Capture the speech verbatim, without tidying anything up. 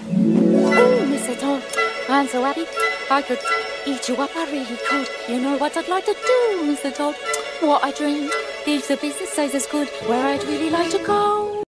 Oh, Mister Todd, I'm so happy I could eat you up, I really could. You know what I'd like to do, Mister Todd? What I dream, if the business stays as good, where I'd really like to go.